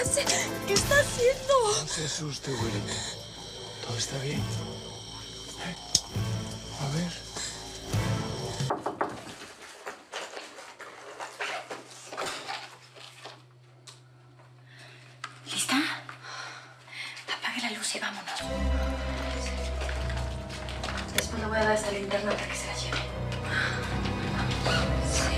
hace? ¿Qué está haciendo? No se asuste, güerita. Todo está bien. A ver. ¿Lista? Apague la luz y vámonos. Después le voy a dar esta linterna para que se la lleve. Sí.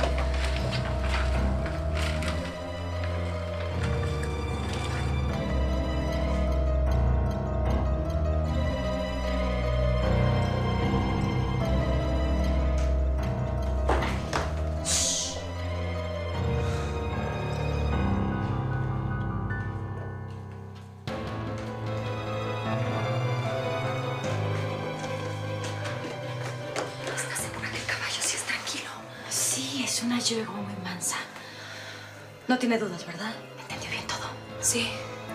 Es una yegua muy mansa. No tiene dudas, ¿verdad? ¿Entendió bien todo? Sí.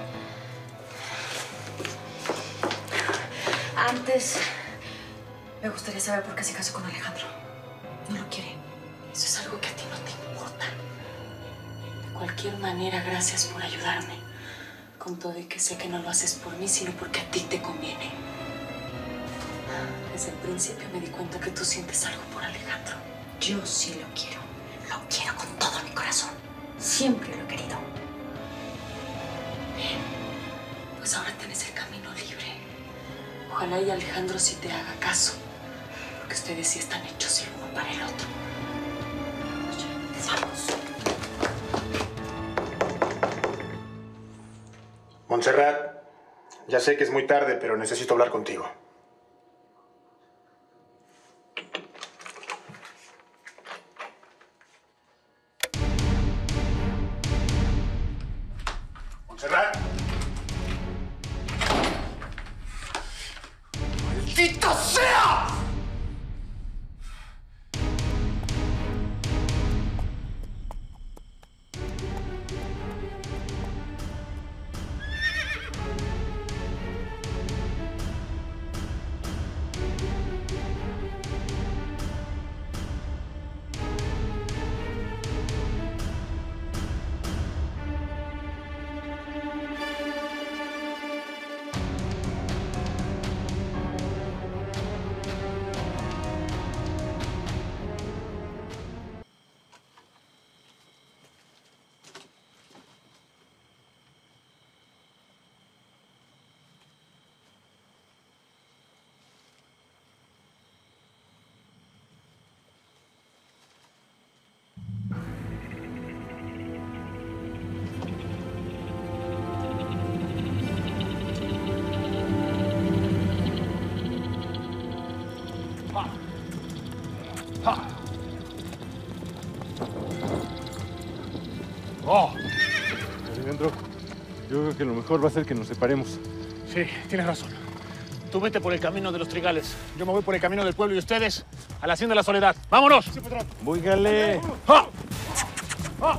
Antes, me gustaría saber por qué se casó con Alejandro. No lo quiere. Eso es algo que a ti no te importa. De cualquier manera, gracias por ayudarme. Con todo y que sé que no lo haces por mí, sino porque a ti te conviene. Desde el principio me di cuenta que tú sientes algo por Alejandro. Yo sí lo quiero. Lo quiero con todo mi corazón. Siempre lo he querido. Bien. Pues ahora tienes el camino libre. Ojalá y Alejandro sí te haga caso. Porque ustedes sí están hechos el uno para el otro. Vamos. Montserrat, ya sé que es muy tarde, pero necesito hablar contigo. Montserrat. ¡Maldita sea! Alejandro, yo creo que lo mejor va a ser que nos separemos. Sí, tienes razón. Tú vete por el camino de los trigales. Yo me voy por el camino del pueblo y ustedes a la Hacienda de la Soledad. ¡Vámonos! Sí, patrón. ¡Búigale! ¡Ah! ¡Ah!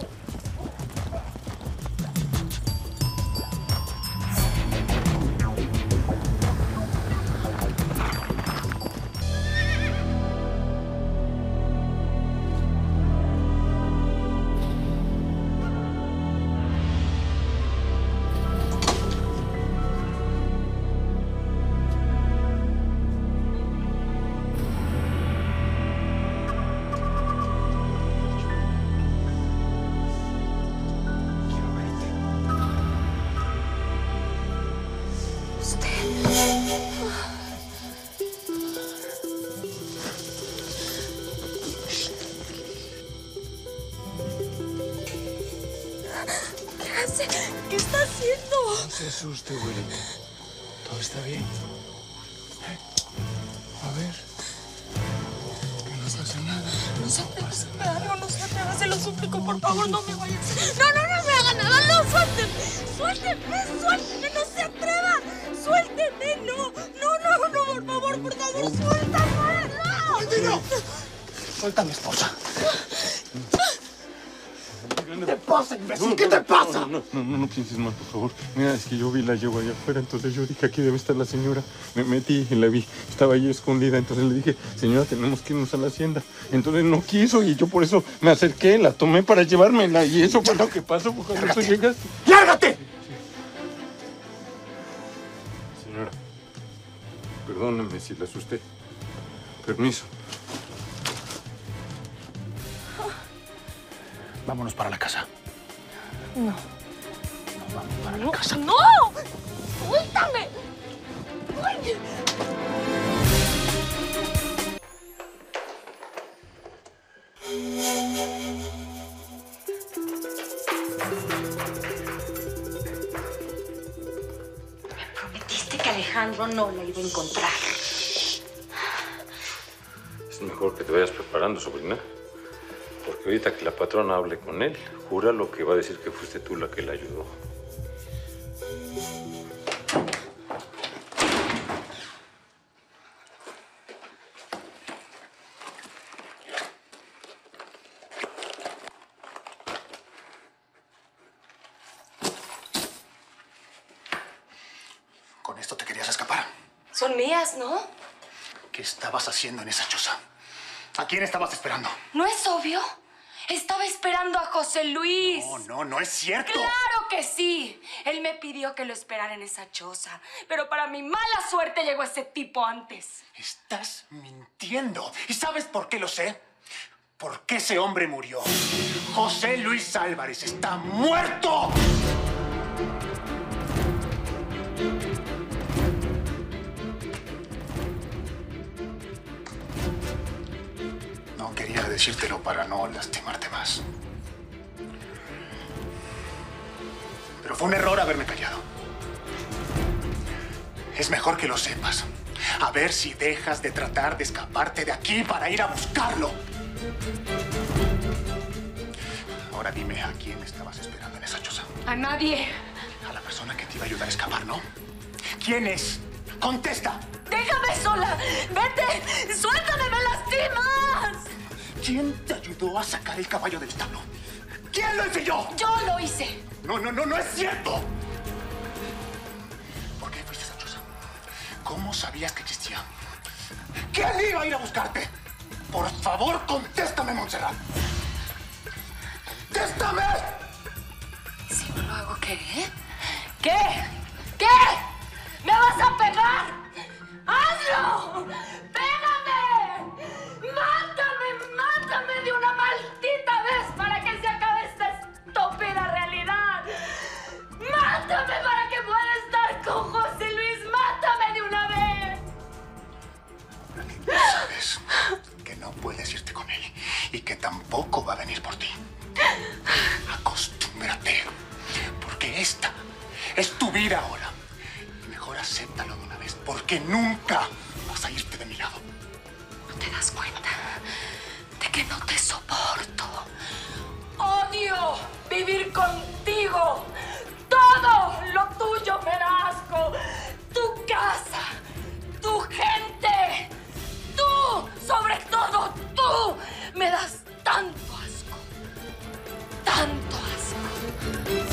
¿Qué está haciendo? No se asuste, güerita. Todo está bien. A ver. Que no pasa nada. No se atreva, no se atreva, se lo suplico, por favor, no me vayas. No me haga nada, no, suélteme, no se atreva, suélteme, no, por favor, suéltame, no. ¡Maldito! Suelta a mi esposa. ¿Qué te pasa, imbécil? ¿Qué te pasa? No pienses mal, por favor. Mira, es que yo vi la yegua allá afuera, entonces yo dije, aquí debe estar la señora. Me metí y la vi, estaba ahí escondida, entonces le dije, señora, tenemos que irnos a la hacienda. Entonces no quiso y yo por eso me acerqué, la tomé para llevármela y eso fue lo que pasó cuando tú llegaste. ¡Lárgate! Perdóneme si la asusté. Permiso. Vámonos para la casa. No. No, vamos para la casa. ¡No! ¡Suéltame! ¡Ay! Me prometiste que Alejandro no la iba a encontrar. Es mejor que te vayas preparando, sobrina. Porque ahorita que la patrona hable con él, jura lo que va a decir que fuiste tú la que la ayudó. ¿Con esto te querías escapar? Son mías, ¿no? ¿Qué estabas haciendo en esa choza? ¿A quién estabas esperando? ¿No es obvio? Estaba esperando a José Luis. No es cierto. ¡Claro que sí! Él me pidió que lo esperara en esa choza. Pero para mi mala suerte llegó ese tipo antes. Estás mintiendo. ¿Y sabes por qué lo sé? Porque ese hombre murió. José Luis Álvarez está muerto. No quería decírtelo para no lastimarte más. Pero fue un error haberme callado. Es mejor que lo sepas. A ver si dejas de tratar de escaparte de aquí para ir a buscarlo. Ahora dime, ¿a quién estabas esperando en esa choza? A nadie. A la persona que te iba a ayudar a escapar, ¿no? ¿Quién es? ¡Contesta! ¡Déjame sola! ¡Vete! ¡Suéltame! ¡Me lastimas! ¿Quién te ayudó a sacar el caballo del establo? ¿Quién lo hice yo? ¡Yo lo hice! No es cierto. ¿Por qué fuiste a esa choza? ¿Cómo sabías que existía? ¿Quién iba a ir a buscarte? Por favor, contéstame, Montserrat. ¡Contéstame! Si no lo hago, ¿qué? ¿Qué? ¿Qué? ¿Me vas a pegar? ¡Hazlo! ¡Pégame! ¡Mátame de una maldita vez para que se acabe esta estúpida realidad! ¡Mátame para que pueda estar con José Luis! ¡Mátame de una vez! Sabes que no puedes irte con él y que tampoco va a venir por ti. Acostúmbrate, porque esta es tu vida ahora. Mejor acéptalo de una vez, porque nunca vas a irte de mi lado. ¿No te das cuenta de que no te soporto? ¡Odio vivir contigo! ¡Todo lo tuyo me da asco! ¡Tu casa! ¡Tu gente! ¡Tú! ¡Sobre todo tú! ¡Me das tanto asco! ¡Tanto asco!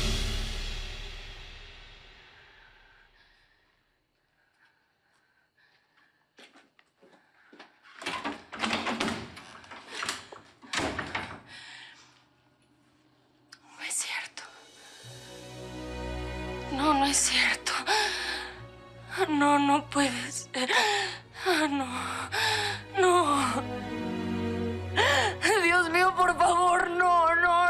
No es cierto. No es cierto. No puede ser. No. Dios mío, por favor, no.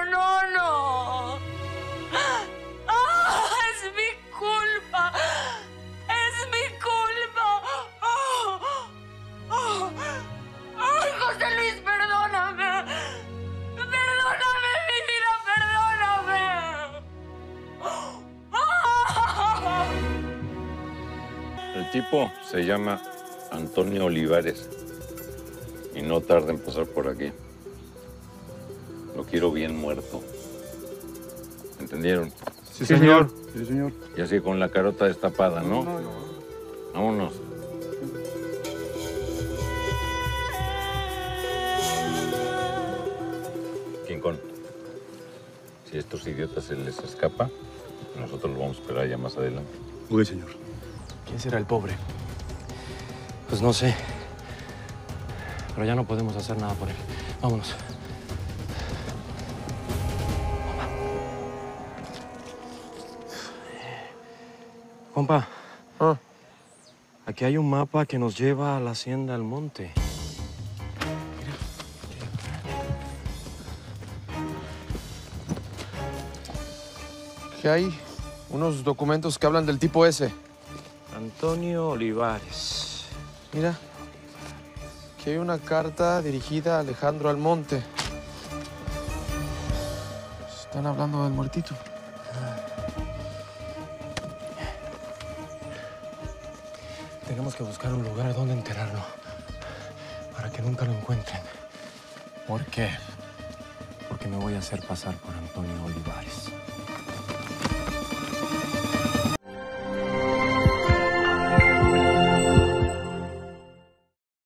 Es mi culpa. Es mi culpa. Ay, José Luis, perdóname. Perdóname, mi vida, perdóname. El tipo se llama Antonio Olivares y no tarda en pasar por aquí. Lo quiero bien muerto. ¿Entendieron? Sí, señor. Sí, señor. Y así con la carota destapada, ¿no? Vámonos. King Kong, si a estos idiotas se les escapa, nosotros lo vamos a esperar ya más adelante. Uy, señor. ¿Quién será el pobre? Pues no sé. Pero ya no podemos hacer nada por él. Vámonos. Compa. Aquí hay un mapa que nos lleva a la hacienda al monte. ¿Qué hay? Unos documentos que hablan del tipo ese. Antonio Olivares. Mira, aquí hay una carta dirigida a Alejandro Almonte. Están hablando del muertito. Tenemos que buscar un lugar donde enterrarlo, para que nunca lo encuentren. ¿Por qué? Porque me voy a hacer pasar por Antonio Olivares.